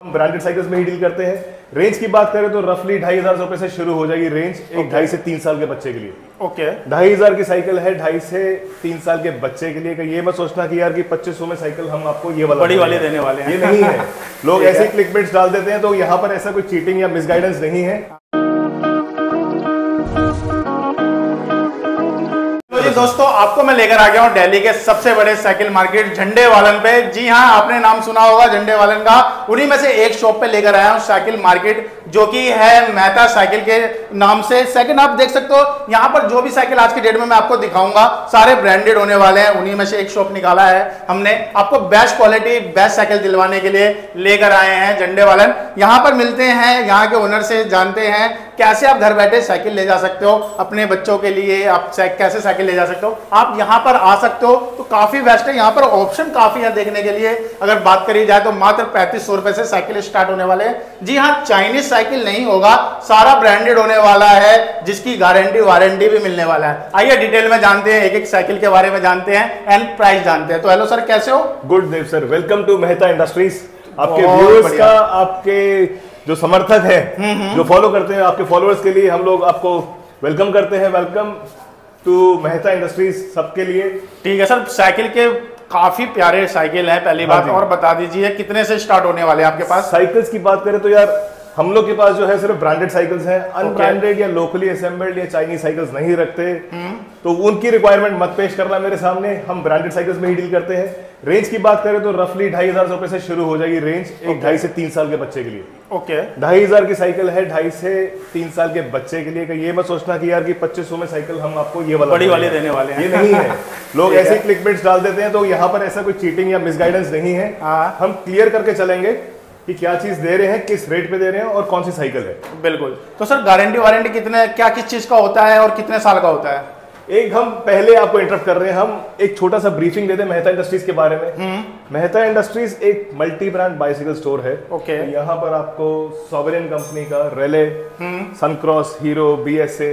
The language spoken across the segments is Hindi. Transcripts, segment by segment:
ब्रांडेड साइकिल्स में ही डील करते हैं। रेंज की बात करें तो रफली 2,500 रुपए से शुरू हो जाएगी रेंज, एक 2.5 से 3 साल के बच्चे के लिए। ओके 2,500 की साइकिल है 2.5 से 3 साल के बच्चे के लिए। कि ये मत सोचना कि यार कि 2500 में साइकिल हम आपको ये वाला बड़ी वाली देने वाले हैं, ये नहीं है। लोग ऐसे ही क्लिकबेट्स डाल देते हैं, तो यहाँ पर ऐसा कोई चीटिंग या मिसगाइडेंस नहीं है। जी दोस्तों, आपको मैं लेकर आ गया हूं दिल्ली के सबसे बड़े साइकिल मार्केट झंडे वालन पे। जी हां, आपने नाम सुना होगा झंडे वालन का। उन्हीं में से एक शॉप पे लेकर आया हूं साइकिल मार्केट, जो कि है मेहता साइकिल के नाम से। सेकंड आप देख सकते हो यहां पर जो भी साइकिल आज की डेट में मैं आपको दिखाऊंगा सारे ब्रांडेड होने वाले हैं। उन्हीं में से एक शॉप निकाला है हमने, आपको बेस्ट क्वालिटी बेस्ट साइकिल दिलवाने के लिए लेकर आए हैं झंडे वालन। यहाँ पर मिलते हैं, यहाँ के ओनर से जानते हैं कैसे आप घर बैठे साइकिल ले जा सकते हो अपने बच्चों के लिए। आप कैसे साइकिल ले जा सकते हो, आप यहाँ पर आ सकते हो, तो काफी बेस्ट है। यहाँ पर ऑप्शन काफी है देखने के लिए। अगर बात करी जाए तो मात्र 3500 रुपए से साइकिल स्टार्ट होने वाले हैं। जी हाँ, चाइनीज साइकिल नहीं होगा, सारा ब्रांडेड होने वाला है, जिसकी गारंटी वारंटी भी मिलने वाला है। आइए डिटेल में जानते हैं, एक एक साइकिल के बारे में जानते हैं एंड प्राइस जानते हैं। तो हेलो सर, कैसे हो? Good day sir, welcome to Mehta industries. आपके व्यूअर्स का, आपके जो समर्थक है, जो फॉलो करते हैं, आपके फॉलोअर्स के लिए हम लोग आपको वेलकम करते हैं। वेलकम टू मेहता इंडस्ट्रीज सबके लिए। ठीक है सर, साइकिल के काफी प्यारे साइकिल हैं। पहली बात और बता दीजिए कितने से स्टार्ट होने वाले हैं आपके पास? साइकिल्स की बात करें तो यार हम लोग के पास जो है सिर्फ ब्रांडेड साइकिल्स हैं। अनब्रांडेड या लोकली असेंबल्ड या चाइनीज साइकिल्स नहीं रखते, तो उनकी रिक्वायरमेंट मत पेश करना मेरे सामने। हम ब्रांडेड साइकिल्स में ही डील करते हैं। रेंज की बात करें तो रफली 2,500 रुपए से शुरू हो जाएगी रेंज, एक 2.5 से 3 साल के बच्चे के लिए। ओके 2,500 की साइकिल है 2.5 से 3 साल के बच्चे के लिए। कि ये मत सोचना कि यार कि 2500 में साइकिल हम आपको ये वाला बड़ी वाली देने वाले हैं, ये नहीं है। लोग ऐसे ही क्लिकबेट्स डाल देते हैं, तो यहाँ पर ऐसा कोई चीटिंग या मिसगाइडेंस नहीं है। हम क्लियर करके चलेंगे कि क्या चीज दे रहे हैं, किस रेट पे दे रहे हैं और कौन सी साइकिल है। बिल्कुल। तो सर गारंटी वारंटी कितने, क्या किस चीज का होता है और कितने साल का होता है? एक हम पहले आपको इंटरप्ट कर रहे हैं, हम एक छोटा सा ब्रीफिंग देते हैं मेहता इंडस्ट्रीज के बारे में। मेहता इंडस्ट्रीज एक मल्टी ब्रांड बाइसिकल स्टोर है। ओके तो यहाँ पर आपको सॉवरेन कंपनी का Raleigh, Suncross, Hero, BSA,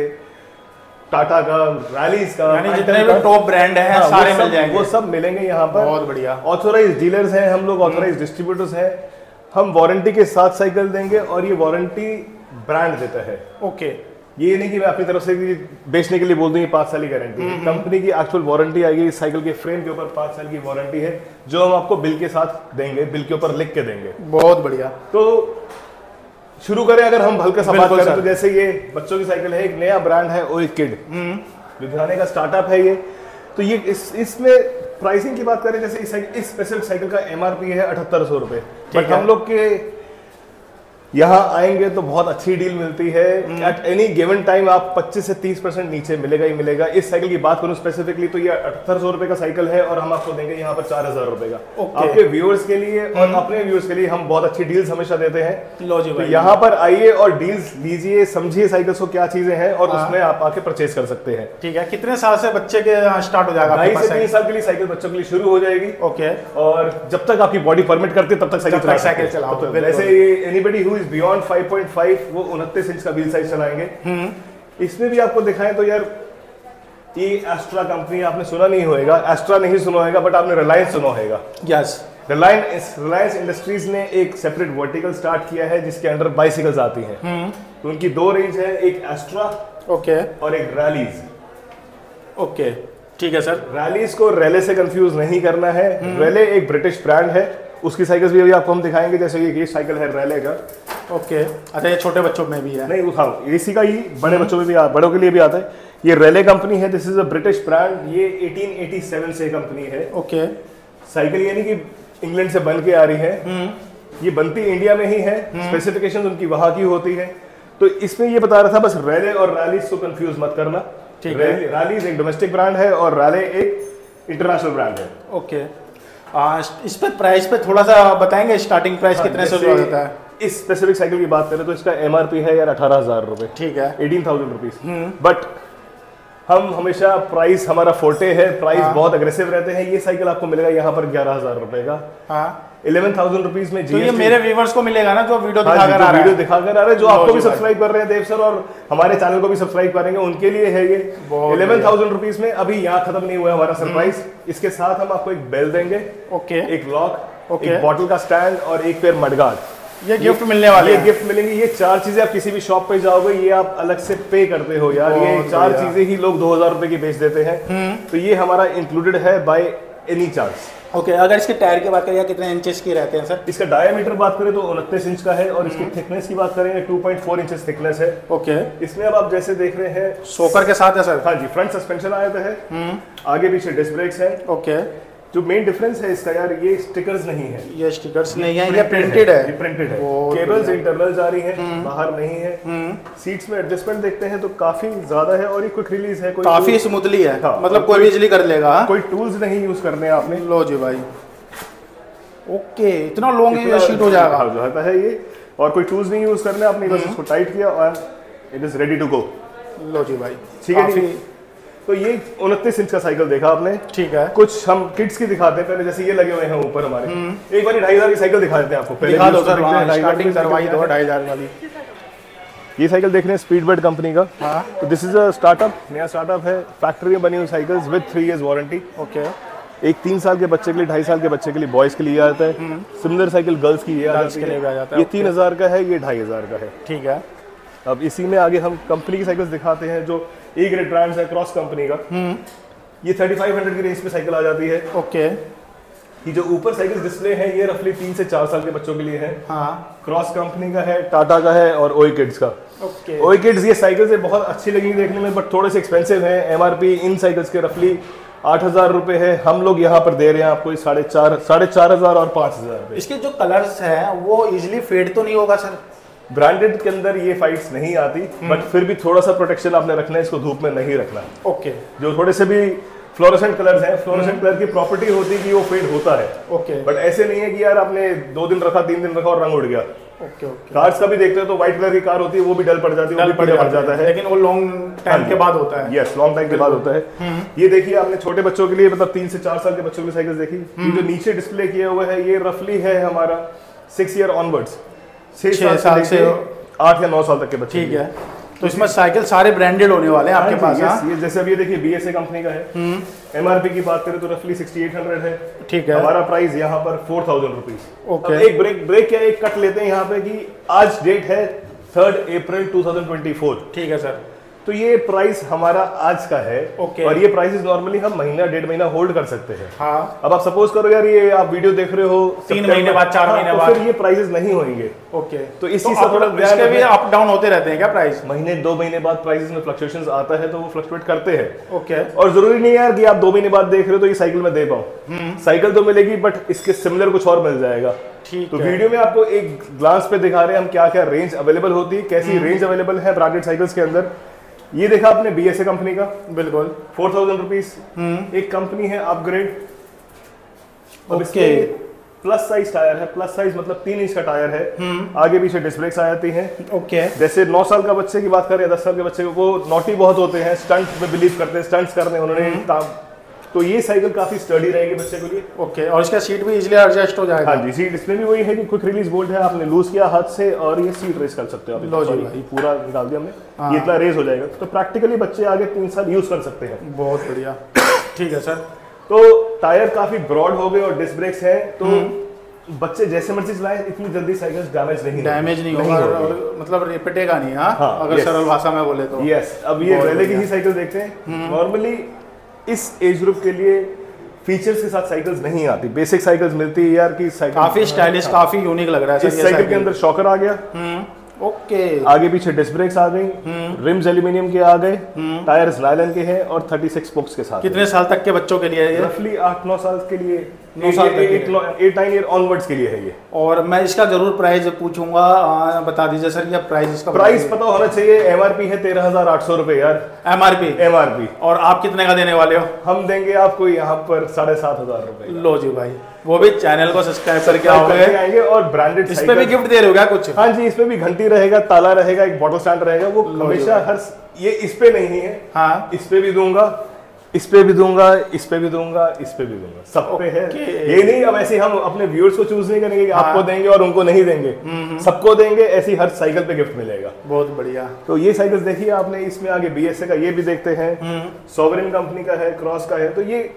Tata का, रैलीज का, यानी जितने भी टॉप ब्रांड हैं सारे मिल जाएंगे। वो सब मिलेंगे यहाँ पर। बहुत बढ़िया। ऑथोराइज डीलर्स हैं हम लोग, ऑथोराइज डिस्ट्रीब्यूटर्स हैं। हम वारंटी के साथ साइकिल देंगे और ये वारंटी ब्रांड देता है। ओके, ये नहीं कि मैं अपनी तरफ से बेचने के लिए बोल दूं ये 5 साल की गारंटी है। कंपनी की एक्चुअल वारंटी आएगी। इस साइकिल के फ्रेम के ऊपर 5 साल की वारंटी है, जो हम आपको बिल के साथ देंगे, बिल के ऊपर लिख के देंगे। बहुत बढ़िया। तो शुरू करें अगर हम हल्का सा बात करें तो जैसे ये बच्चों की साइकिल है, एक नया ब्रांड है ओए किड, लुधियाना का स्टार्टअप है ये। तो ये इसमें प्राइसिंग की बात करें, जैसे इस स्पेसिफिक साइकिल का एमआरपी है 7800 रुपए, बट हम लोग के यहाँ आएंगे तो बहुत अच्छी डील मिलती है। एट एनी गिवन टाइम आप 25 से 30% नीचे मिलेगा ही मिलेगा। इस साइकिल की बात करूं स्पेसिफिकली तो ये 7800 रुपए का साइकिल है और हम आपको देंगे यहाँ पर 4000 रुपए का। आपके व्यूअर्स के लिए और अपने व्यूअर्स के लिए हम बहुत अच्छी डील्स हमेशा देते हैं। लो जी तो यहाँ पर आइए और डील्स लीजिए, समझिए साइकिल्स को क्या चीजें हैं और उसमें आप आके परचेज कर सकते हैं। ठीक है, कितने साल से बच्चे के स्टार्ट हो जाएगा? 2.5 से 3 साल के लिए साइकिल बच्चों के लिए शुरू हो जाएगी। ओके, और जब तक आपकी बॉडी परमिट करती है तब तक साइकिल चलाओ। वैसे एनीबडी हु इज बियॉन्ड 5.5 वो 29 इंच का व्हील साइज चलाएंगे। इसमें भी आपको दिखाएं तो यार ये एस्ट्रा कंपनी आपने सुना नहीं होगा, एस्ट्रा नहीं सुना होगा, बट आपने रिलायंस सुना होगा। यस, रिलायंस इंडस्ट्रीज ने एक सेपरेट वर्टिकल स्टार्ट किया है जिसके अंडर बाइसिकल्स आती हैं। तो उनकी 2 रेंज है, एक एस्ट्रा ओके और एक रैलीज। ओके ठीक है सर। रैलीज को रेले से कंफ्यूज नहीं करना है। रेले एक ब्रिटिश ब्रांड है, उसकी साइकिल्स भी अभी आपको हम दिखाएंगे। जैसे ये साइकिल है रेले का। ओके, अच्छा ये छोटे बच्चों में भी है? नहीं, हाँ इसी का ही बड़े बच्चों में भी, बड़ों के लिए भी आता है। ये रेले कंपनी है, this is a British brand. ये 1887 से कंपनी है। ओके, साइकिल यानी कि इंग्लैंड से बन के आ रही है। ये बनती इंडिया में ही है, स्पेसिफिकेशंस उनकी वहां की होती है। तो इसमें ये बता रहा था, बस रेले और रैलीज को कंफ्यूज मत करना। रैलीज एक डोमेस्टिक ब्रांड है और रैले एक इंटरनेशनल ब्रांड है। ओके, इस पे प्राइस पे थोड़ा सा बताएंगे, स्टार्टिंग प्राइस कितने से शुरू होता है? इस स्पेसिफिक साइकिल की बात करें तो इसका एमआरपी है यार 18,000 रुपए। ठीक है, 18,000 रुपीज। बट हम हमेशा प्राइस, हमारा फोर्टे है, प्राइस बहुत अग्रेसिव रहते हैं। ये साइकिल आपको मिलेगा यहाँ पर 11,000 रुपए का। 11,000 रुपीज में तो ये मेरे व्यूवर्स को मिलेगा ना, जो वीडियो दिखाकर आ रहा है, जो आपको भी सब्सक्राइब कर रहे हैं देव सर और हमारे चैनल को भी सब्सक्राइब करेंगे, उनके लिए है ये 11,000 रुपीज में। अभी यहाँ खत्म नहीं हुआ हमारा सरप्राइज। इसके साथ हम आपको एक बेल देंगे, ओके, एक लॉक, एक बॉटल का स्टैंड और एक पेयर मडगार्ड। ये गिफ्ट मिलने वाले ये गिफ्ट मिलेंगे। ये 4 चीजें आप किसी भी शॉप पे जाओगे, ये आप अलग से पे करते हो यार। ये 4 चीजें ही लोग 2000 रुपए की बेच देते हैं। तो ये हमारा इंक्लूडेड है बाय एनी चार्ज। ओके, अगर इसके टायर की बात करें कितने इंचेस की रहते हैं सर? इसका डायमीटर बात करें तो 29 इंच का है और इसकी थिकनेस की बात करें 2.4 इंचेस थिकनेस है। ओके, इसमें अब आप जैसे देख रहे हैं सोकर के साथ है सर? हाँ जी, फ्रंट सस्पेंशन आया है, आगे पीछे डिस्क ब्रेक्स है। ओके, जो मेन डिफरेंस है इसका यार, ये स्टिकर्स नहीं है, ये स्टिकर्स नहीं है, ये प्रिंटेड है। ये प्रिंटेड है। केबल्स इंटरनल जा रही है, बाहर नहीं है। सीट्स में एडजस्टमेंट देखते हैं तो काफी ज्यादा है और ये क्विक रिलीज है, काफी स्मूथली है। हाँ, मतलब कोई भी इजीली कर लेगा। कोई टूल्स नहीं यूज करने आपने। लो जी भाई, ओके, इतना लॉन्ग ये शीट हो जाएगा। हाँ, जाता है ये, और कोई टूल्स नहीं यूज करने आपने, बस इसको टाइट किया और it is ready to go. लो जी भाई, ठीक है। तो ये 29 इंच का साइकिल देखा आपने, ठीक है। कुछ हम किड्स की दिखाते हैं पहले, जैसे ये लगे हुए हैं ऊपर हमारे। एक बार 2500 की साइकिल दिखा देते हैं आपको, पहले दिखा दो सर, स्टार्टिंग करवाई दो 2500 वाली। ये साइकिल देख रहे हैं स्पीडबर्ड कंपनी का। हाँ। तो दिस इज अ स्टार्टअप, नया स्टार्टअप है, फैक्ट्री में बनी हुई cycles with 3 years warranty. Okay, एक 3 साल के बच्चे के लिए, 2.5 साल के बच्चे के लिए, बॉयज के लिए आता है। सिमिलर साइकिल गर्ल्स की ये आ जाती है। ये 3000 का है, ये 2500 का है। ठीक है। अब इसी में आगे हम कंपनी की साइकिल्स दिखाते हैं, जो ए ग्रेड ब्रांड्स है क्रॉस कंपनी का। ये 3500 की रेंज पे साइकिल आ जाती है। ओके, ये जो ऊपर साइकिल डिस्प्ले है ये रफली 3 से 4 साल के बच्चों के लिए है। हाँ। क्रॉस कंपनी का है, टाटा का है और ओई किड्स का। ओके, ओई किड्स ये साइकिल से बहुत अच्छी लगेंगी देखने में, बट थोड़े से एक्सपेंसिव है। एमआरपी इन साइकिल्स के रफली 8000 रुपए है, हम लोग यहाँ पर दे रहे हैं आपको 4500 और 5000। इसके जो कलर्स हैं वो इजीली फेड तो नहीं होगा सर? ब्रांडेड के अंदर ये फाइट्स नहीं आती, बट फिर भी थोड़ा सा प्रोटेक्शन आपने रखना है, इसको धूप में नहीं रखना। ओके, जो थोड़े से भी फ्लोरोसेंट कलर्स हैं, फ्लोरोसेंट कलर की प्रॉपर्टी होती है कि वो फेड होता है। ओके, बट ऐसे नहीं है कि यार आपने 2 दिन रखा, 3 दिन रखा और रंग उड़ गया। Okay, okay. कार्स का भी देखते हो तो व्हाइट कलर की कार होती है, वो भी डल पड़ जाती है, वो भी पड़ जाता है, लेकिन वो लॉन्ग टाइम के बाद होता है। यस, लॉन्ग टाइम के बाद होता है। ये देखिए आपने छोटे बच्चों के लिए, मतलब 3 से 4 साल के बच्चों की साइकिल देखी। ये जो नीचे डिस्प्ले किया हुआ है ये रफली है हमारा 6 ईयर ऑनवर्ड्स, 6 साल से 8 या 9 साल तक के बच्चे। ठीक है, तो इसमें साइकिल सारे ब्रांडेड होने वाले हैं आपके पास। हाँ? ये जैसे अब ये देखिए बीएसए कंपनी का है। एमआरपी की बात करें तो रफली 6800 है। ठीक है, हमारा प्राइस यहाँ पर 4000 रुपीज। ओके, एक ब्रेक क्या एक कट लेते हैं यहाँ पे कि आज डेट है 3 अप्रैल 2024। ठीक है सर। तो ये प्राइस हमारा आज का है। ओके, और ये प्राइसेस नॉर्मली हम महीना 1.5 महीना होल्ड कर सकते हैं। हाँ। अब आप सपोज करो यार ये आप वीडियो देख रहे हो 3 महीने बाद, 4 महीने बाद, फिर ये प्राइसेस नहीं होंगे। ओके, तो इस चीज का थोड़ा इसके भी अप डाउन होते रहते हैं क्या प्राइस? महीने 2 महीने बाद प्राइसेस में फ्लक्चुएशंस आता है तो वो फ्लक्चुएट करते हैं। ओके, और जरूरी नहीं यार कि आप 2 महीने बाद देख रहे हो तो ये साइकिल में दे पाऊं। साइकिल तो मिलेगी बट इसके सिमिलर कुछ और मिल जाएगा। ठीक तो वीडियो में आपको एक ग्लांस पे दिखा रहे हैं हम क्या क्या रेंज अवेलेबल होती है, कैसी रेंज अवेलेबल है ब्रांडेड साइकिल्स के अंदर। ये देखा आपने बीएसए कंपनी का, बिल्कुल 4000 रुपीज। एक कंपनी है upgrade, okay, plus size tyre है। प्लस साइज मतलब 3 इंच का टायर है, आगे पीछे डिस्क ब्रेक्स आ जाती हैं। ओके, जैसे 9 साल का बच्चे की बात करें, 10 साल के बच्चे को, वो नॉटी बहुत होते हैं, स्टंट में बिलीव करते हैं, स्टंट्स करने उन्होंने, तो ये साइकिल काफी स्टडी रहेगी बच्चे के लिए। ओके, और इसका सीट भी इजीली एडजस्ट हो जाएगा? हाँ जी, सीट इसमें भी वही है कि क्विक रिलीज बोल्ट है, आपने लूज किया हाथ से और ये सीट रेस कर सकते हो आप। लो जी, ये पूरा निकाल दिया हमने, ये इतना रेस हो जाएगा। तो प्रैक्टिकली बच्चे आगे 3 साल यूज कर सकते हैं। बहुत बढ़िया। ठीक है सर। तो टायर काफी ब्रॉड हो गए और डिस्क ब्रेक्स है, तो बच्चे जैसे मर्जी चलाएं, इतनी जल्दी साइकिल डैमेज नहीं होगा, और मतलब रिपीटेगा नहीं। हाँ, अगर सरल भाषा में बोले तो। यस। अब ये रेले की ही साइकिल देखते हैं। नॉर्मली इस एज ग्रुप के लिए फीचर्स के साथ साइकिल्स नहीं आती, बेसिक साइकिल्स मिलती है यार की साइकिल काफी स्टाइलिश, काफी यूनिक लग रहा है। इस साइकिल के अंदर शॉकर आ गया। ओके, आगे पीछे डिस्क ब्रेक्स आ गई, रिम्स एल्यूमिनियम के आ गए, टायर्स नायलॉन के हैं और 36 स्पोक्स के साथ। कितने साल तक के बच्चों के लिए है ये? रफली 8-9 साल के लिए, 9 साल तक 8-9 ईयर ऑनवर्ड्स के लिए है ये। और मैं इसका जरूर प्राइस पूछूंगा, बता दीजिए सर, ये प्राइस इसका प्राइस पता होना चाहिए। एमआरपी है 13,800 रुपए यार, एमआरपी। और आप कितने का देने वाले हो? हम देंगे आपको यहाँ पर 7,500 रुपए। लो जी भाई, वो भी चैनल को सब्सक्राइब करके आओगे। और ब्रांडेड इस पे भी गिफ्ट दे रहे हो क्या कुछ? हाँ जी, इसमें भी घंटी रहेगा, ताला रहेगा, एक बॉटल स्टैंड रहेगा। वो हमेशा हर, ये इस पे नहीं है। हाँ, इस पे भी दूंगा, इस पे भी दूंगा, इस पे भी दूंगा, इस पे भी दूंगा, सब पे है। ये नहीं अब ऐसे हम अपने व्यूअर्स को चूज नहीं करेंगे कि आपको देंगे और उनको नहीं देंगे, सबको देंगे। ऐसी हर साइकिल पे गिफ्ट मिलेगा। बहुत बढ़िया। तो ये साइकिल्स देखिए आपने, इसमें आगे बीएसए का ये भी देखते हैं, सॉवरेन कंपनी का है, क्रॉस का है। तो ये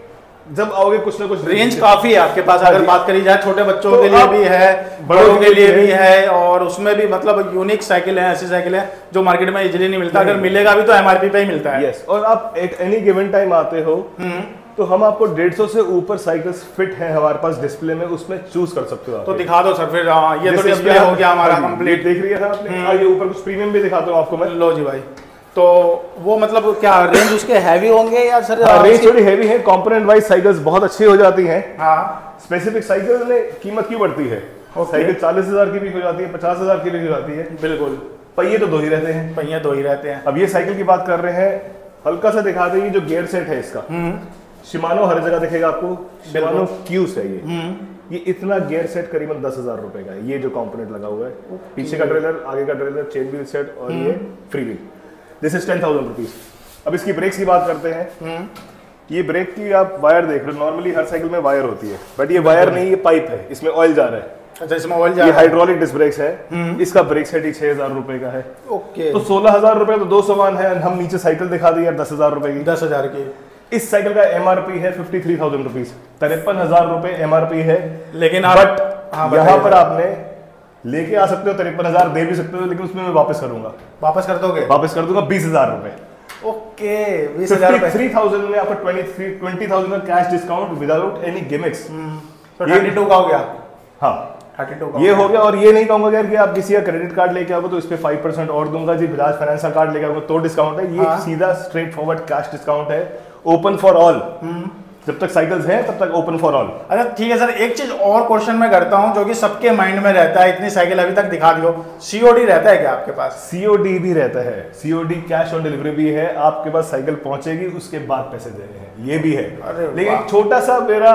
जब आओगे कुछ ना कुछ रेंज काफी है आपके पास। अगर बात करी जाए छोटे बच्चों तो के लिए भी है, बड़ों के लिए भी है, और उसमें भी मतलब यूनिक साइकिल है, ऐसी साइकिल है जो मार्केट में इजीली नहीं मिलता। अगर मिलेगा भी तो एमआरपी पे ही मिलता है। यस, और आप एक एनी गिवन टाइम आते हो तो हम आपको 150 से ऊपर साइकिल्स फिट है हमारे पास डिस्प्ले में, उसमें चूज कर सकते हो। तो दिखा दो सर फिर। ये तो डिस्प्ले हो गया हमारा कंप्लीट, देख रही है आपने। ये ऊपर कुछ प्रीमियम भी दिखाता हूँ आपको मैं। लो जी भाई। तो वो मतलब क्या रेंज उसके हैवी होंगे या सर? रेंज थोड़ी हैवी है, कंपोनेंट वाइज साइकिल्स बहुत अच्छी हो जाती हैं। हाँ, स्पेसिफिक साइकिल में कीमत क्यों बढ़ती है? साइकिल 40,000 की भी हो जाती है, 50,000 की भी हो जाती है। बिल्कुल। पहिए तो दो ही रहते हैं। पहिए दो ही रहते हैं। अब ये साइकिल की बात कर रहे हैं, हल्का सा दिखा देंगे जो गियर सेट है इसका। शिमानो हर जगह दिखेगा आपको, शिमानो क्यूस है ये इतना गियर सेट करीबन 10,000 रुपए का है। ये जो कंपोनेंट लगा हुआ है, पीछे का ट्रेलर, आगे का ट्रेलर, चेन व्हील सेट और ये free wheel, this is 10,000 rupees. अब इसकी ब्रेक्स की बात करते हैं। ये ब्रेक की आप वायर देख रहे हो, नॉर्मली हर साइकिल में वायर होती है, बट ये वायर नहीं, ये पाइप है, इसमें ऑयल जा रहा है। अच्छा, इसमें ऑयल जा रहा है। ये हाइड्रोलिक डिस्क ब्रेक्स है। इसका ब्रेक सेट ही 6,000 रुपए का है। ओके, तो 16,000 रुपए तो दो सामान है। हम नीचे साइकिल दिखा दी यार 10,000 रुपए की। 10,000 की। इस साइकिल का एमआरपी है 53,000 रुपीज, 53,000 रुपए एमआरपी है। लेकिन बट यहाँ पर आपने लेके आ सकते हो, 53,000 दे भी सकते हो, लेकिन उसमें मैं वापस करूंगा। वापस कर दोगे? वापस कर दूंगा 20,000 रुपए। ओके, 20,000 53,000 में आपको 20,000 का cash discount without any gimmicks. तो 32 का हो गया। हाँ, 32 का ये हो गया। और ये नहीं कहूंगा यार कि आप किसी का क्रेडिट कार्ड लेके आओगे तो इस पे 5% और दूंगा जी, बजाज फाइनेंस का कार्ड लेके आओगे तो डिस्काउंट है। ये सीधा स्ट्रेट फॉरवर्ड कैश डिस्काउंट है, ओपन फॉर ऑल। जब तक साइकिल्स हैं तब तक ओपन फॉर ऑल। अच्छा ठीक है सर, एक चीज और क्वेश्चन मैं करता हूं जो कि सबके माइंड में रहता है, इतनी साइकिल अभी तक दिखा दियो, सीओडी रहता है क्या आपके पास? सीओडी भी रहता है, सीओडी कैश ऑन डिलीवरी भी है। आपके पास साइकिल पहुंचेगी उसके बाद पैसे देने हैं, ये भी है। लेकिन छोटा सा मेरा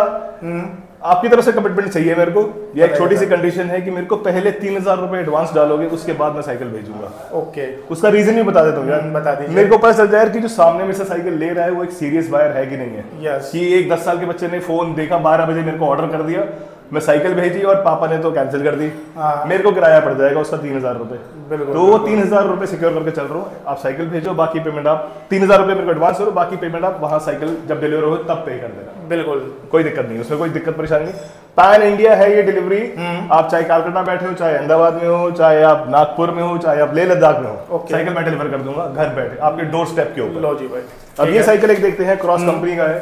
आपकी तरफ से कमिटमेंट चाहिए मेरे को। यह एक छोटी सी कंडीशन है कि मेरे को पहले 3,000 रुपए एडवांस डालोगे, उसके बाद मैं साइकिल भेजूंगा। ओके, उसका रीजन भी बता देता हूँ यार। बता दीजिए। मेरे को पता चल जाए कि जो सामने में से साइकिल ले रहा है वो एक सीरियस बायर है कि नहीं है। यस। कि एक 10 साल के बच्चे ने फोन देखा, 12 बजे मेरे को ऑर्डर कर दिया, मैं साइकिल भेजी और पापा ने तो कैंसिल कर दी। मेरे को किराया पड़ जाएगा उसका 3,000 रुपए। तो वो 3,000 रुपए सिक्योर करके चल रहा हूँ। आप साइकिल भेजो, बाकी पेमेंट आप 3,000 रुपए मेरे को एडवांस करो, बाकी पेमेंट आप वहां साइकिल जब डिलीवर हो तब पे कर देना। बिल्कुल, कोई दिक्कत नहीं, उसमें कोई दिक्कत परेशानी नहीं। पैन इंडिया है ये डिलीवरी। आप चाहे कलकत्ता बैठे हो, चाहे अहमदाबाद में हो, चाहे आप नागपुर में हो, चाहे आप लेह लद्दाख में हो, साइकिल मैं डिलीवर कर दूंगा घर बैठे आपके डोर स्टेप के ऊपर। लो जी भाई। अब ये साइकिल एक देखते हैं, क्रॉस कंपनी का है।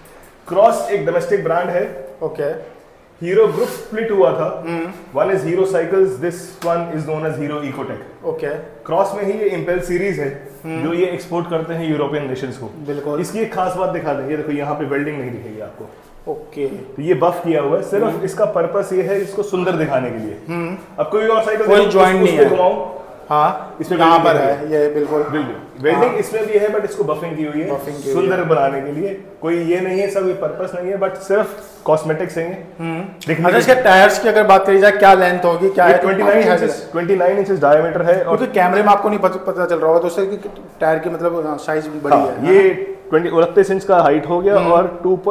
क्रॉस एक डोमेस्टिक ब्रांड है। ओके, हीरो ग्रुप स्प्लिट हुआ था। One is Hero cycles, this one is known as Hero Ecotech. Okay, Kross में ही ये इंपेल सीरीज है जो ये एक्सपोर्ट करते हैं यूरोपियन नेशंस को। बिल्कुल। इसकी एक खास बात दिखा दें, ये देखो यहाँ पे वेल्डिंग नहीं दिखेगी आपको। ओके, तो ये बफ किया हुआ है, सिर्फ इसका पर्पस ये है इसको सुंदर दिखाने के लिए। अब कोई और साइकिल कोई जॉइंट नहीं है। घुमाऊं, हाँ इसमें यहाँ पर है ये। बिल्कुल वेल्डिंग इसमें भी है, बट इसको बफिंग की हुई है सुंदर बनाने के लिए। कोई ये नहीं है, सब पर्पस नहीं है, बट सिर्फ कॉस्मेटिक्स हैं। अच्छा, इसके टायर्स की अगर बात करी जाए, क्या लेंथ होगी, क्या है? 29 इंचेस डायमीटर है। और क्योंकि कैमरे में आपको नहीं पता चल रहा होगा तो उससे टायर की मतलब साइज बड़ी है। ये 29 इंच का हाइट हो गया और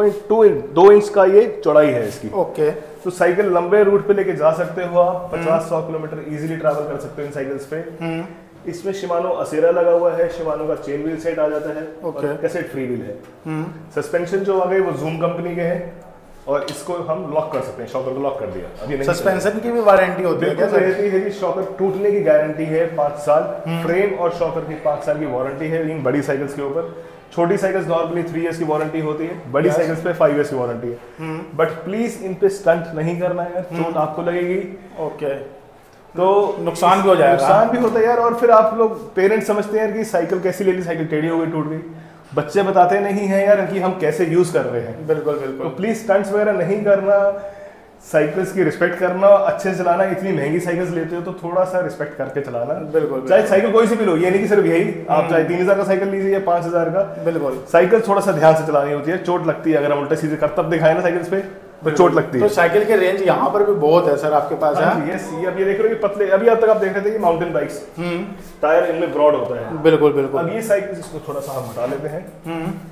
2 इंच का ये चौड़ाई है इसकी। ओके, तो साइकिल लंबे रूट पे लेके जा सकते हो आप, 50-100 किलोमीटर इजीली ट्रैवल कर सकते हो इन साइकिल्स पे। इसमें शिमानो असेरा लगा हुआ है, शिमानो का चेन व्हील सेट आ जाता है। ओके, और कैसेट फ्री व्हील है। सस्पेंशन जो आ गए वो जूम कंपनी के हैं और इसको हम लॉक कर सकते हैं, शॉकर को लॉक कर दिया। अभी नहीं, सस्पेंशन की भी वारंटी होती है क्या? रहती है जी, शॉकर टूटने की गारंटी है 5 साल, फ्रेम और शॉकर की 5 साल की वारंटी है इन बड़ी साइकिल्स के ऊपर। छोटी साइकिल्स नॉर्मली 3 इयर्स की वारंटी होती है, बड़ी साइकिल्स पे 5 इयर्स की वारंटी है। बट प्लीज इन पे स्टंट नहीं करना है, चोट आपको लगेगी। ओके, तो नुकसान भी हो जाएगा। नुकसान भी होता है यार। और फिर आप लोग पेरेंट्स समझते हैं कि साइकिल कैसी ले ली, साइकिल टेढ़ी हो गई, टूट गई। बच्चे बताते नहीं हैं यार कि हम कैसे यूज कर रहे हैं। बिल्कुल बिल्कुल। तो प्लीज स्टंट्स वगैरह नहीं करना, साइकिल्स की रिस्पेक्ट करना, अच्छे से चलाना। इतनी महंगी साइकिल्स लेते हो तो थोड़ा सा रिस्पेक्ट करके चलाना। बिल्कुल, चाहे साइकिल कोई सी भी लो, ये नहीं कि सिर्फ यही। आप चाहे 3,000 का साइकिल लीजिए या 5,000 का। बिल्कुल, साइकिल थोड़ा सा ध्यान से चलानी होती है, चोट लगती है। अगर हम उल्टे सीधे करतब दिखाए ना साइकिल्स पे तो चोट लगती है। तो साइकिल के रेंज यहाँ पर भी बहुत है सर आपके पास। यस, अब ये देख रहे हो कि पतले, अभी अब तक आप देख रहे थे कि माउंटेन बाइक्स टायर इनमें ब्रॉड होता है। बिल्कुल बिल्कुल। अब ये साइकिल इसको थोड़ा सा हम हटा लेते हैं।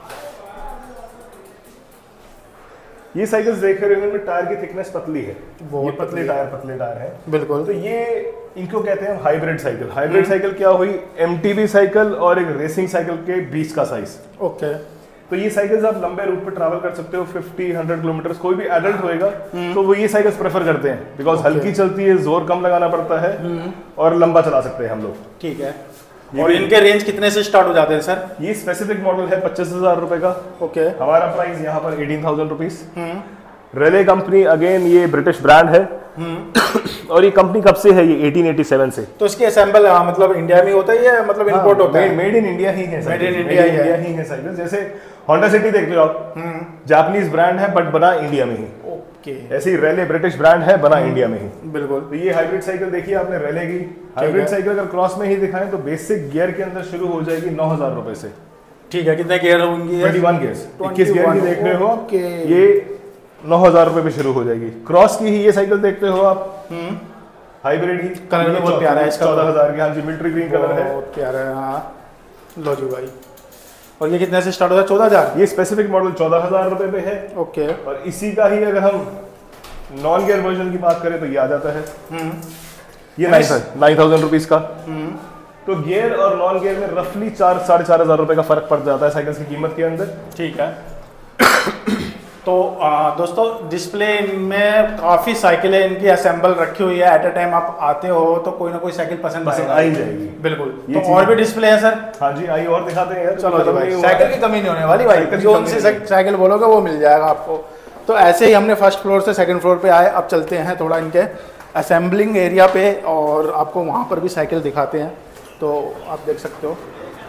ये साइकिल्स देख रहे हो इनमें टायर की थिकनेस पतली है, बहुत पतले टायर है। बिल्कुल। तो ये इनको कहते हैं हाइब्रिड साइकिल। हाइब्रिड साइकिल क्या हुई? एमटीबी साइकिल और एक रेसिंग साइकिल के बीच का साइज। ओके, तो ये साइकिल्स आप लंबे रूट पे ट्रैवल कर सकते हो, 50-100 किलोमीटर। कोई भी एडल्ट होएगा तो वो ये साइकिल्स प्रेफर करते हैं, बिकॉज हल्की चलती है, जोर कम लगाना पड़ता है और लंबा चला सकते हैं हम लोग। ठीक है। और इनके रेंज कितने से स्टार्ट हो जाते हैं सर? ये स्पेसिफिक मॉडल है 25,000 रुपए का। ओके। हमारा प्राइस यहाँ पर 18,000 रुपीज। रेले कंपनी, अगेन ये ब्रिटिश ब्रांड है और ये कंपनी कब से है? ये 1887 से। तो इसके असेंबल मतलब इंडिया में होता है या मतलब इंपोर्ट होता है? मेड इन इंडिया ही है। मेड इन इंडिया ही है साइकिल। जैसे होंडा सिटी देख लो आप, जापानीज ब्रांड है बट बना इंडिया में ही। ओके। ऐसे ही रेले ब्रिटिश ब्रांड है, बना इंडिया में ही। बिल्कुल। तो ये हाइब्रिड साइकिल देखिए आपने रेले की। हाइब्रिड साइकिल अगर क्रॉस में ही दिखाएं तो बेसिक गियर के अंदर शुरू हो जाएगी 9,000 रुपए से। ठीक है। कितने गियर होंगे? 21 गियर्स, 21 गियर की देख रहे हो। ये 9,000 रुपए पे शुरू हो जाएगी। क्रॉस की ही ये साइकिल देखते हो आप, हाइब्रिड ही। कलर भी बहुत प्यारा है इसका। 14,000 की। हाँ जी, मिलिट्री ग्रीन कलर है, बहुत प्यारा है। हाँ लो जी भाई। और ये कितने से स्टार्ट होता है? 14,000। ये स्पेसिफिक मॉडल 14,000 रुपए पे है। ओके। और इसी का ही अगर हम नॉन गियर वर्जन की बात करें तो ये आ जाता है, ये 9,000 रुपीज का। तो गियर और नॉन गियर में रफली 4-4,500 रुपए का फर्क पड़ जाता है साइकिल की कीमत के अंदर। ठीक है। तो दोस्तों डिस्प्ले में काफ़ी साइकिलें इनकी असेंबल रखी हुई है। एट अ टाइम आप आते हो तो कोई ना कोई साइकिल पसंद आ ही जाएगी। बिल्कुल। तो और भी डिस्प्ले है सर? हाँ जी, आइए और दिखाते हैं यार। चलो भाई, साइकिल की कमी नहीं होने वाली भाई, जो उनसे साइकिल बोलोगे वो मिल जाएगा आपको। तो ऐसे ही हमने फर्स्ट फ्लोर से सेकंड फ्लोर पे आए। अब चलते हैं थोड़ा इनके असेंबलिंग एरिया पे और आपको वहाँ पर भी साइकिल दिखाते हैं। तो आप देख सकते हो,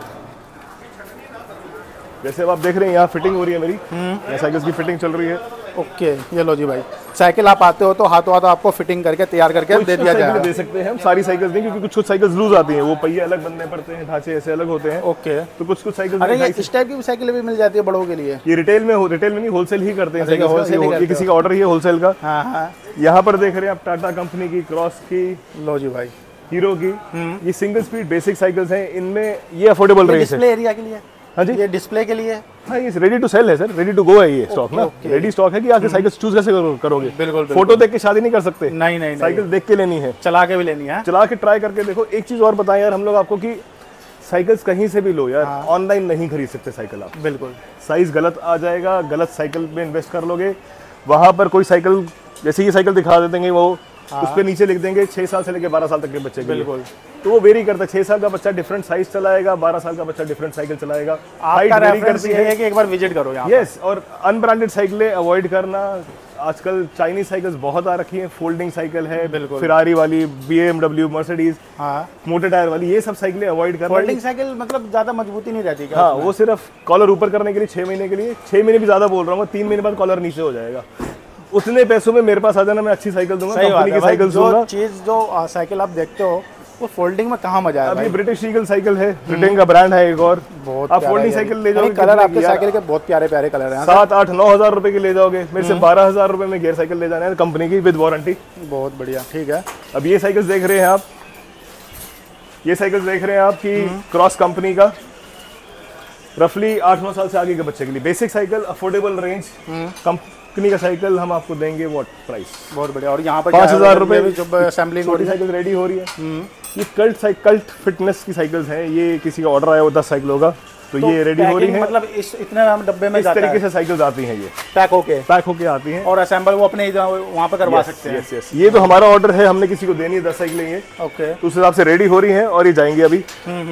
जैसे अब आप देख रहे हैं यहाँ फिटिंग हो रही है मेरी, यहाँ साइकिल्स की फिटिंग चल रही है। ओके। ये लो जी भाई, साइकिल आप आते हो तो हाथों हाथ आपको फिटिंग करके तैयार करके दे दिया जाएगा। दे सकते हैं हम, सारी साइकिल्स नहीं, क्योंकि कुछ साइकिल्स लूज आती हैं, वो पहिए अलग बनने पड़ते हैं, ढांचे ऐसे अलग होते हैं। ओके। तो कुछ साइकिल, अरे ये इस टाइप की भी साइकिल भी मिल जाती है बड़ों के लिए? ये रिटेल में नहीं, होलसेल ही करते हैं। ये किसी का ऑर्डर ही है होलसेल का। हाँ। यहाँ पर देख रहे हैं आप टाटा कंपनी की, क्रॉस की, लो जी भाई, हीरो की, ये सिंगल स्पीड बेसिक साइकिल्स हैं। इनमें ये अफोर्डेबल रेंज है। डिस्प्ले एरिया के लिए? हाँ जी, ये डिस्प्ले के लिए। हाँ, ये रेडी टू सेल है सर, रेडी टू गो है ये स्टॉक ना। रेडी स्टॉक है कि आके साइकिल चूज कैसे करोगे? बिल्कुल। फोटो देख के शादी नहीं कर सकते। नहीं, साइकिल देख के लेनी है, चला के भी लेनी है, चला के ट्राई करके देखो। एक चीज और बताएं यार हम लोग आपको कि साइकिल्स कहीं से भी लो यार, ऑनलाइन नहीं खरीद सकते साइकिल आप। बिल्कुल। साइज गलत आ जाएगा, गलत साइकिल में इन्वेस्ट कर लोगे। वहां पर कोई साइकिल, जैसे ये साइकिल दिखा देंगे वो, उस पे नीचे लिख देंगे 6 साल से लेकर 12 साल तक के बच्चे के लिए। बिल्कुल। तो वो वेरी करता है। 6 साल का बच्चा डिफरेंट साइज चलाएगा, 12 साल का बच्चा डिफरेंट साइकिल चलाएगा। आपका रेफरेंस ये है कि एक बार विजिट करो यहाँ। यस। और अनब्रांडेड साइकिलें अवॉइड करना। आजकल चाइनीज साइकिल्स बहुत आ रखी हैं, फोल्डिंग साइकिल है, बिल्कुल, फेरारी वाली, BMW, मर्सिडीज, हाँ, मोटे टायर वाली, ये सब साइकिलें अवॉइड करना। फोल्डिंग साइकिल मतलब ज्यादा मजबूती नहीं रहती क्या? हाँ, वो सिर्फ कॉलर ऊपर करने के लिए 6 महीने के लिए, 6 महीने भी ज्यादा बोल रहा हूँ, 3 महीने बाद कॉलर नीचे हो जाएगा। उतने पैसों में मेरे पास आ जाना, मैं अच्छी साइकिल दूंगा, कंपनी की साइकिल दूंगा। जो साइकिल आप देखते हो वो फोल्डिंग में कहाँ मजा है? अभी ब्रिटिश ईगल साइकिल है, ब्रिटेन का ब्रांड है एक और। बहुत आप फोल्डिंग साइकिल ले जाओगे, कलर आपके साइकिल के बहुत प्यारे प्यारे कलर हैं। 7-8-9 हज़ार रुपए की ले जाओगे, मेरे से 12,000 रुपए में गियर साइकिल ले जाना है कंपनी की विद वारंटी। बहुत बढ़िया। ठीक है। अब ये साइकिल देख रहे हैं आप, ये साइकिल देख रहे हैं आप कि क्रॉस कंपनी का, रफली 8-9 साल से आगे के बच्चे के लिए basic cycle, affordable range, company का साइकिल हम आपको देंगे व्हाट प्राइस। बहुत बढ़िया। और यहाँ पर 5,000 रुपए जब असेंबलिंग छोटी साइकिल रेडी हो रही है। ये कल्ट फिटनेस की साइकिल्स हैं। ये किसी का ऑर्डर आया वो 10 साइकिल होगा, तो ये रेडी हो रही है। मतलब इस इतने डब्बे में इस तरीके से साइकिल्स आती हैं, ये पैक होके आती हैं और असेंबल वो अपने वहाँ पर करवा सकते हैं। यस। ये तो हमारा ऑर्डर है, हमने किसी को देनी है 10 साइकिलें ये। ओके। तो उस हिसाब से रेडी हो रही हैं और ये जाएंगी अभी।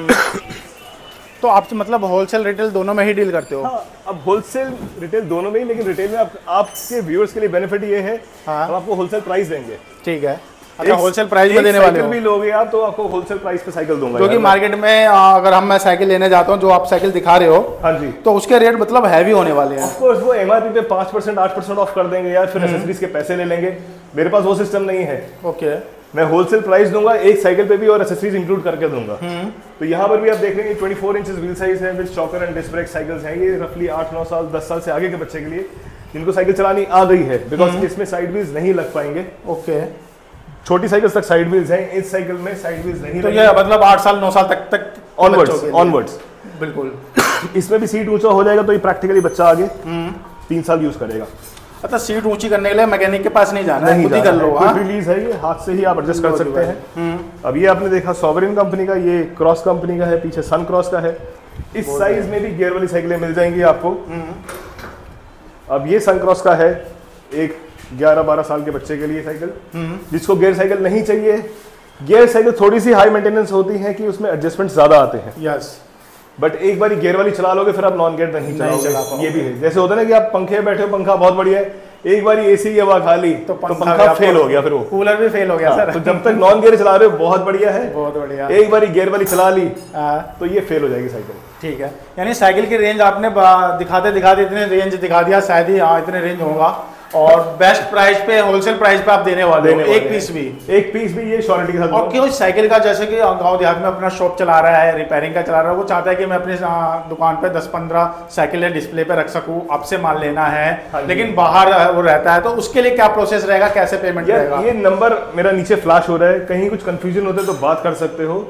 तो आप मतलब होलसेल रिटेल दोनों में ही डील करते हो? हाँ, अब होलसेल रिटेल दोनों में ही, लेकिन रिटेल में आपके व्यूअर्स के लिए बेनिफिट ये है, हम आपको होलसेल प्राइस देंगे। ठीक है। अच्छा, होलसेल प्राइस में देने वाले हो? भी लोगे आप तो आपको होलसेल प्राइस पे साइकिल दूंगा। क्योंकि मार्केट में अगर मैं साइकिल लेने जाता हूँ, जो आप साइकिल दिखा रहे हो, हाँ जी, तो उसके रेट मतलब हैवी होने वाले हैं। ऑफ कोर्स वो MRP पे 5% 8% ऑफ कर देंगे यार, फिर एक्सेसरीज के पैसे ले लेंगे। मेरे पास वो सिस्टम नहीं है। ओके। मैं होलसेल प्राइस दूंगा एक साइकिल पे भी और एक्सेसरीज इंक्लूड करके दूंगा। तो यहाँ पर भी आप देख लेंगे 24 इंचेस व्हील साइज है with shocker and disc brake cycles हैं। ये रफली 8-9 साल 10 साल से आगे के बच्चे के लिए जिनको साइकिल चलानी आ गई है, बिकॉज इसमें साइड व्हील्स नहीं लग पाएंगे। ओके। छोटी साइकिल्स तक साइड व्हील्स हैं, इस साइकिल में साइड व्हील्स नहीं। तो ये मतलब 8 साल 9 साल तक ऑनवर्ड्स बिल्कुल। इसमें भी सीट ऊंचा हो जाएगा तो ये प्रैक्टिकली बच्चा आगे 3 साल यूज करेगा। अच्छा, सीट ऊंची करने के लिए मैकेनिक के पास नहीं जाना है, खुद ही कर लो। खुद रिलीज है, ये हाथ से ही आप एडजस्ट कर सकते हैं। अब ये आपने देखा सॉवरेन कंपनी का, ये क्रॉस कंपनी का है, पीछे सन क्रॉस का है। इस साइज में भी गियर वाली साइकिलें मिल जाएंगी आपको। अब ये सनक्रॉस का है, एक 11-12 साल के बच्चे के लिए साइकिल, जिसको गियर साइकिल नहीं चाहिए। गियर साइकिल थोड़ी सी हाई मेंटेनेंस होती है कि उसमें एडजस्टमेंट ज्यादा आते हैं। यस, बट एक बार गियर वाली चला लोगे फिर आप नॉन गियर नहीं चलाओगे। ये भी है, जैसे होता है ना कि आप पंखे में बैठे हो, पंखा बहुत बढ़िया है, एक बार एसी की हवा खा ली तो पंखा फेल हो गया, फिर वो कूलर भी फेल हो गया। सर तो जब तक नॉन गियर चला रहे हो बहुत बढ़िया है, बहुत बढ़िया। एक बार गियर वाली चला ली तो ये फेल हो जाएगी साइकिल। ठीक है, यानी साइकिल की रेंज आपने दिखाते दिखाते इतने रेंज दिखा दिया, शायद ही हाँ इतने रेंज होगा। और बेस्ट प्राइस पे, होलसेल प्राइस पे आप देने वाले हो, एक पीस भी ये श्योरिटी के साथ। और क्यों साइकिल का, जैसे कि गांव देहात में अपना शॉप चला रहा है, रिपेयरिंग का चला रहा है, वो चाहता है कि मैं अपनी दुकान पे 10-15 साइकिलें डिस्प्ले पे रख सकूं, आपसे माल लेना है, लेकिन बाहर वो रहता है, तो उसके लिए क्या प्रोसेस रहेगा, कैसे पेमेंट रहेगा? ये नंबर मेरा नीचे फ्लैश हो रहा है, कहीं कुछ कंफ्यूजन होता है तो बात कर सकते हो।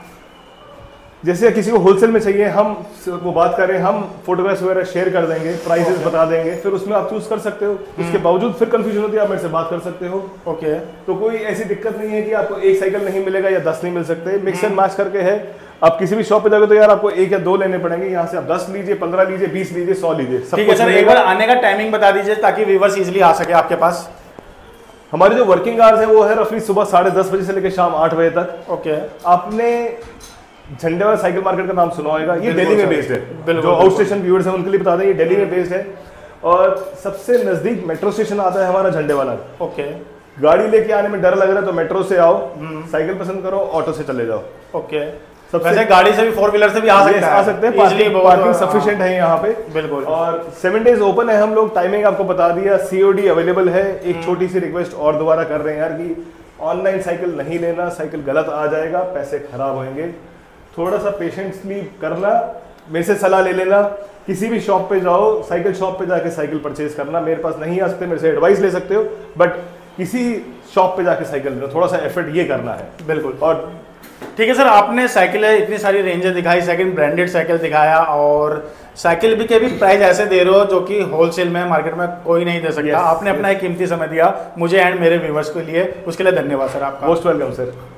जैसे किसी को होलसेल में चाहिए, हम वो बात करें, हम फोटोग्राफ्स वगैरह शेयर कर देंगे, प्राइसेस बता देंगे, फिर उसमें आप चूज कर सकते हो। उसके बावजूद फिर कंफ्यूजन होती है, आप मेरे से बात कर सकते हो। ओके, तो कोई ऐसी दिक्कत नहीं है कि आपको एक साइकिल नहीं मिलेगा या 10 नहीं मिल सकते, मिक्स एंड मैच करके है। आप किसी भी शॉप पे जाओगे तो यार आपको 1 या 2 लेने पड़ेंगे, यहाँ से आप 10 लीजिए, 15 लीजिए, 20 लीजिए, 100 लीजिए, सब ठीक है सर। एक बार आने का टाइमिंग बता दीजिए ताकि व्यूअर्स इजीली आ सके आपके पास। हमारे जो वर्किंग आवर्स है वो है रफली सुबह 10:30 बजे से लेकर शाम 8 बजे तक। ओके, आपने झंडे वाला साइकिल मार्केट का नाम सुना होगा, ये दिल्ली में बेस्ड है। जो आउट स्टेशन व्यूअर्स हैं उनके लिए बता दें, ये दिल्ली में बेस्ड है और सबसे नजदीक मेट्रो स्टेशन आता है हमारा झंडे वाला। ओके, गाड़ी लेके आने में डर लग रहा है तो मेट्रो से आओ, साइकिल पसंद करो, ऑटो से चले जाओ। ओके, वैसे गाड़ी से भी, 4 व्हीलर से भी आ सकते हैं, पार्किंग सफिशिएंट है यहाँ पे। बिल्कुल। और 7 डेज ओपन है हम लोग, टाइमिंग आपको बता दिया, COD अवेलेबल है। एक छोटी सी रिक्वेस्ट और दोबारा कर रहे हैं यार कि ऑनलाइन साइकिल नहीं लेना, साइकिल गलत आ जाएगा, पैसे खराब होंगे, थोड़ा सा पेशेंसली करना, मेरे से सलाह ले लेना। किसी भी शॉप पे जाओ, साइकिल शॉप पे जाके साइकिल परचेज करना, मेरे पास नहीं आ सकते, मेरे से एडवाइस ले सकते हो, बट किसी शॉप पे जाके साइकिल लेना, थोड़ा सा एफर्ट ये करना है। बिल्कुल। और ठीक है सर, आपने साइकिलें इतनी सारी रेंजें दिखाई, सेकंड ब्रांडेड साइकिल दिखाया, और साइकिल भी के भी प्राइस ऐसे दे रहे हो जो कि होलसेल में मार्केट में कोई नहीं दे सकता। आपने अपना एक कीमती समय दिया मुझे एंड मेरे व्यूअर्स के लिए, उसके लिए धन्यवाद सर आपका। Most welcome sir.